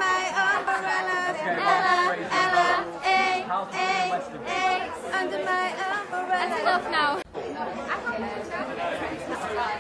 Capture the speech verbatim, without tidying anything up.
my umbrella. Ella, Ella, A, A, A, under my umbrella. That's enough now.